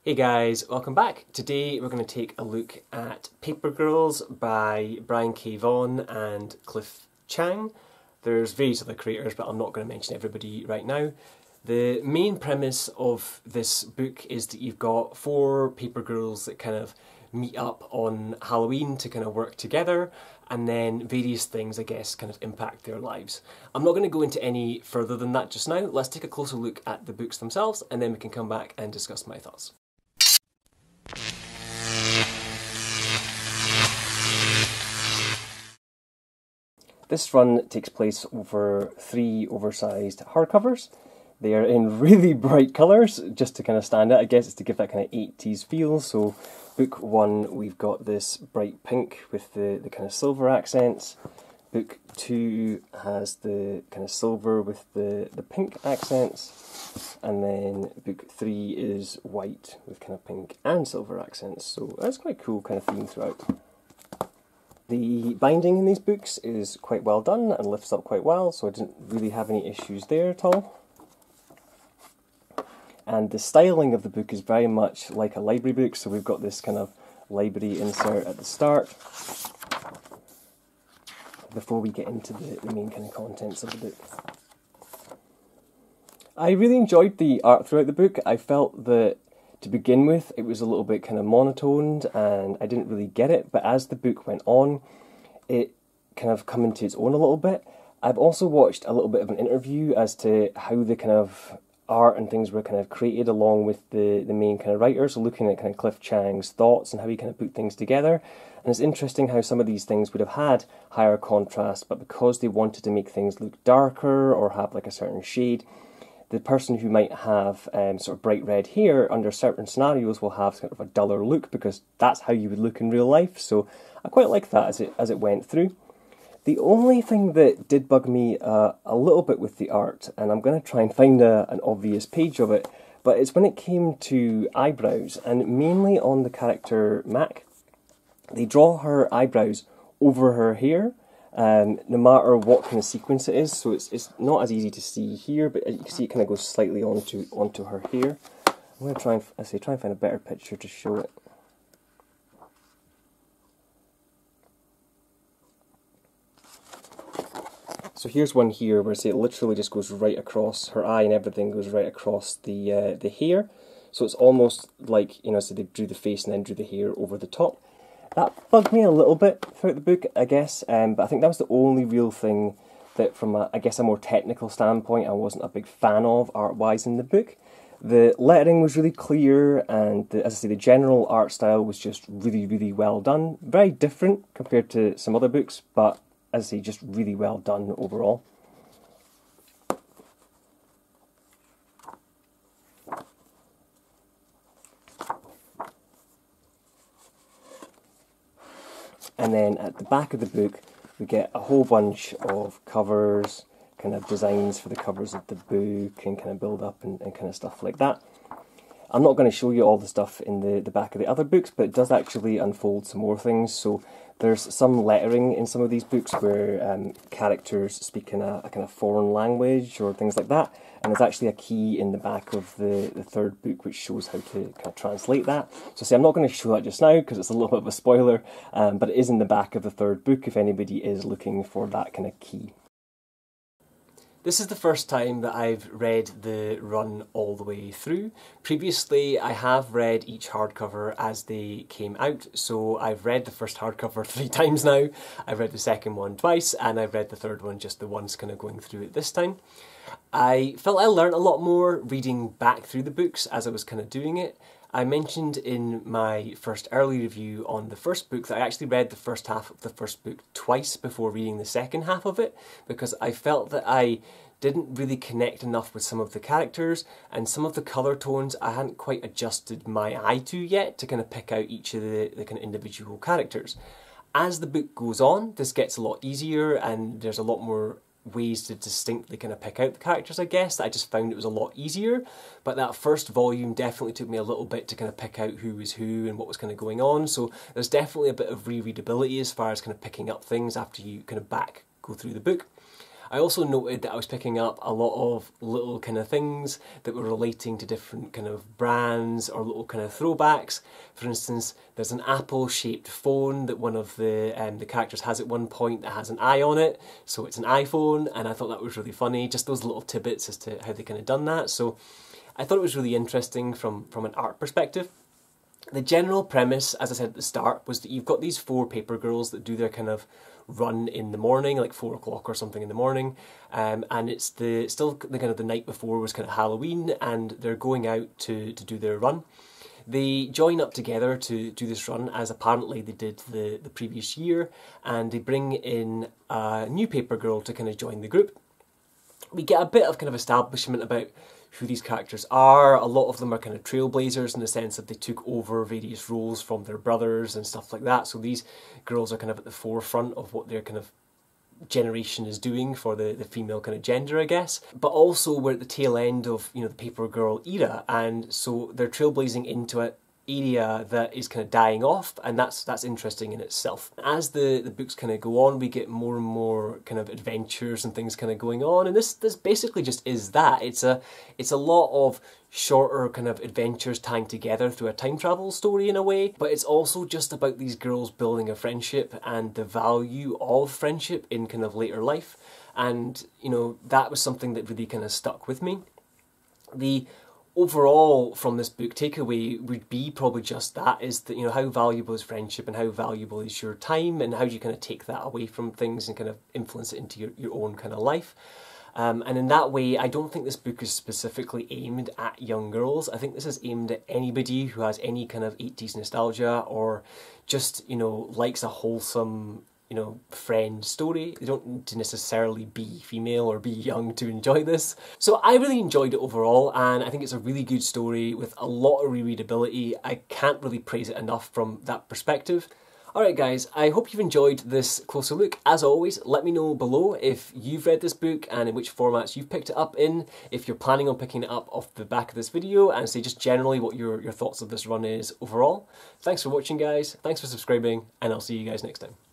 Hey guys, welcome back. Today we're going to take a look at Paper Girls by Brian K. Vaughan and Cliff Chiang. There's various other creators, but I'm not going to mention everybody right now. The main premise of this book is that you've got four paper girls that kind of meet up on Halloween to kind of work together, and then various things, I guess, kind of impact their lives. I'm not going to go into any further than that just now. Let's take a closer look at the books themselves, and then we can come back and discuss my thoughts. This run takes place over 3 oversized hardcovers. They are in really bright colours, just to kind of stand out. I guess it's to give that kind of 80s feel. So book 1, we've got this bright pink with the kind of silver accents. Book 2 has the kind of silver with the pink accents. And then book 3 is white with kind of pink and silver accents. So that's quite cool kind of theme throughout. The binding in these books is quite well done and lifts up quite well, so I didn't really have any issues there at all. And the styling of the book is very much like a library book, so we've got this kind of library insert at the start before we get into the main kind of contents of the book. I really enjoyed the art throughout the book. I felt that to begin with, it was a little bit kind of monotoned and I didn't really get it, but as the book went on, it kind of come into its own a little bit. I've also watched a little bit of an interview as to how the kind of art and things were kind of created along with the main kind of writer, so looking at kind of Cliff Chiang's thoughts and how he kind of put things together. And it's interesting how some of these things would have had higher contrast, but because they wanted to make things look darker or have like a certain shade, the person who might have sort of bright red hair under certain scenarios will have sort of a duller look because that's how you would look in real life. So I quite like that as it went through. The only thing that did bug me a little bit with the art, and I'm going to try and find an obvious page of it, but it's when it came to eyebrows, and mainly on the character Mac. They draw her eyebrows over her hair, no matter what kind of sequence it is, so it's not as easy to see here, but you can see it kind of goes slightly onto her hair. I'm going to try and find a better picture to show it. So here's one here where it literally just goes right across her eye, and everything goes right across the hair. So it's almost like, so they drew the face and then drew the hair over the top. That bugged me a little bit throughout the book, I guess, but I think that was the only real thing that from a more technical standpoint I wasn't a big fan of art-wise in the book. The lettering was really clear, and as I say, the general art style was just really, really well done. Very different compared to some other books, but as I say, just really well done overall. And then at the back of the book, we get a whole bunch of covers, kind of designs for the covers of the book, and kind of build up and kind of stuff like that. I'm not going to show you all the stuff in the back of the other books, but it does actually unfold some more things. So there's some lettering in some of these books where characters speak in a kind of foreign language or things like that. And there's actually a key in the back of the third book which shows how to kind of translate that. So see, I'm not going to show that just now because it's a little bit of a spoiler, but it is in the back of the third book if anybody is looking for that kind of key. This is the first time that I've read the run all the way through. Previously, I have read each hardcover as they came out, so I've read the first hardcover 3 times now, I've read the second one twice, and I've read the third one just the once kind of going through it this time. I felt I learned a lot more reading back through the books as I was kind of doing it. I mentioned in my first early review on the first book that I actually read the first half of the first book twice before reading the second half of it, because I felt that I didn't really connect enough with some of the characters, and some of the colour tones I hadn't quite adjusted my eye to yet to kind of pick out each of the kind of individual characters. As the book goes on, this gets a lot easier, and there's a lot more ways to distinctly kind of pick out the characters, I guess. I just found it was a lot easier, but that first volume definitely took me a little bit to kind of pick out who was who and what was kind of going on, so there's definitely a bit of rereadability as far as kind of picking up things after you kind of go through the book. I also noted that I was picking up a lot of little kind of things that were relating to different kind of brands or little kind of throwbacks. For instance, there's an apple-shaped phone that one of the characters has at one point that has an eye on it, so it's an iPhone, and I thought that was really funny, just those little tidbits as to how they kind of done that. So I thought it was really interesting from an art perspective. The general premise, as I said at the start, was that you've got these 4 paper girls that do their kind of run in the morning, like 4 o'clock or something in the morning, and it's still the kind of the night before was kind of Halloween, and they're going out to do their run. They join up together to do this run, as apparently they did the previous year, and they bring in a new paper girl to kind of join the group. We get a bit of kind of establishment about who these characters are. A lot of them are kind of trailblazers in the sense that they took over various roles from their brothers and stuff like that. So these girls are kind of at the forefront of what their kind of generation is doing for the female kind of gender, I guess. But also we're at the tail end of, you know, the paper girl era, and so they're trailblazing into an area that is kind of dying off, and that's interesting in itself. As the books kind of go on, we get more and more kind of adventures and things kind of going on, and this basically just is that. It's a lot of shorter kind of adventures tying together through a time travel story in a way, but it's also just about these girls building a friendship and the value of friendship in kind of later life. And, you know, that was something that really kind of stuck with me. The overall from this book takeaway would be probably just that, is that, you know, how valuable is friendship and how valuable is your time, and how do you kind of take that away from things and kind of influence it into your own kind of life. And in that way, I don't think this book is specifically aimed at young girls. I think this is aimed at anybody who has any kind of 80s nostalgia, or just, you know, likes a wholesome, you know, friend story. They don't need to necessarily be female or be young to enjoy this. So I really enjoyed it overall, and I think it's a really good story with a lot of rereadability. I can't really praise it enough from that perspective. Alright guys, I hope you've enjoyed this closer look. As always, let me know below if you've read this book and in which formats you've picked it up in, if you're planning on picking it up off the back of this video, and say just generally what your thoughts of this run is overall. Thanks for watching guys, thanks for subscribing, and I'll see you guys next time.